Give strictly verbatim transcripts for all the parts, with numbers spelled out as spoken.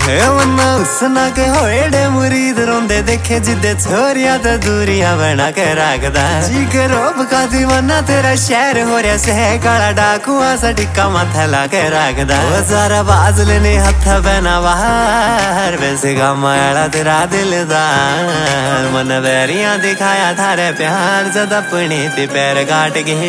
उसना के होएडे मुरीद रोंदे देखे जिदे छोरिया तो दूरिया बना के रखदा जी के रोब का दीवाना तेरा शहर हो रहा से काला डाकुआ सा टिक्का माथा ला के रखदा वो सारा बाजल ने हथ बना बाहर वैसे का माया तेरा दिलदार मन बैरिया दिखाया थारे प्यार जद अपने ते पैर काट गए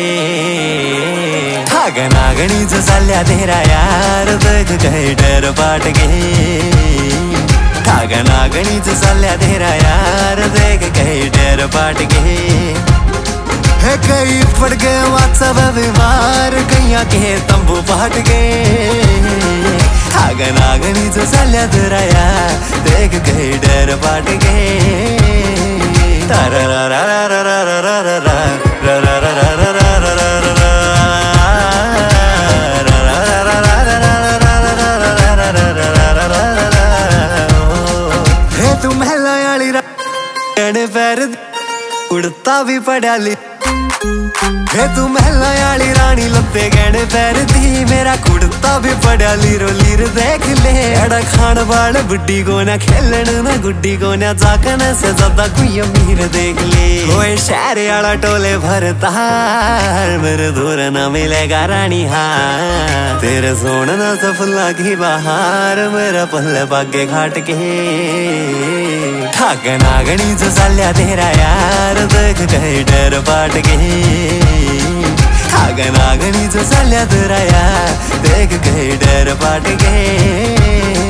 आगन आगनी जो सालिया तेरा यार देख कहीं डर पाट गए आगन आगनी जो सालिया तेरा यार देख कहीं डर पाट गए है कहीं पड़ गए व्हाट्सएप बीमार कहीं के तंबू पाट गए आगन आगनी जो सालिया तेरा यार देख कहीं डर पाट गए तारा रा रा रा रा रा रा रा रा रा रा पैर उड़ता भी पड़ा ली हे तू महला वाली रानी लत्ते गहने पैर दी मेरा कुड़ता भी पड़ा लीरो लीर देख ले अड़ा खान वाल बुड्डी को ना खेलन ना गुड्डी को ना जाकन से ज्यादा कोई अमीर देख ले कोई शहर वाला टोले भरता मेरे दूर ना मिलेगा रानी हाँ तेरे सोना ना सफला की बहार मेरा पल्ले बागे घाट के ठाकन आगनी जो सालिया तेरा यार देख कहीं डर पाट गए आगन आगनी जो सालिया तेरा यार देख कहीं डर पाट गए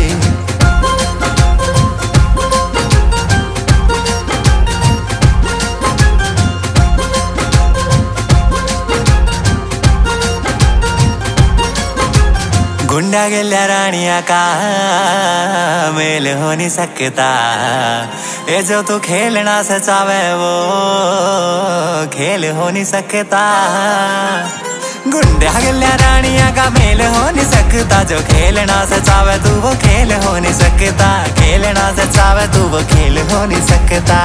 गुंडा गल्या रानिया का मेल हो नहीं सकता ये जो तू खेलना से चावे वो खेल हो नहीं सकता गुंडा गल्या रानिया का मेल हो नहीं सकता जो खेलना से चावे तू वो खेल हो नहीं सकता खेलना से चावे तू वो खेल हो नहीं सकता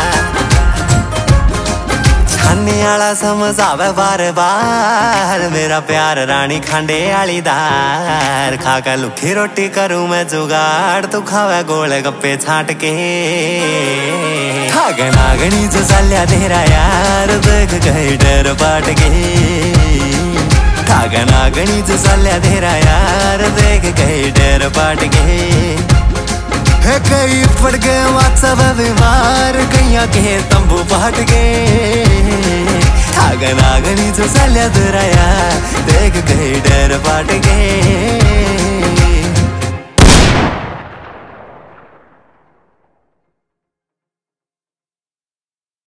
छानी आला समझ आवे बार बार मेरा प्यार रानी खांडे आली दार खाकर लुखी रोटी करूं मैं जुगाड़ तू खावे गोले गप्पे छाट के आगन आगनी जो सालिया तेरा यार देख कहीं डर पाट गए आगन आगनी जो सालिया तेरा यार देख कहीं डर पाट गए है कहीं पड़ गए व्हाट्सएप बीमार कहीं के तंबू पाट गए आगन आगनी जो सालिया तेरा यार देख कहीं डर पाट गए।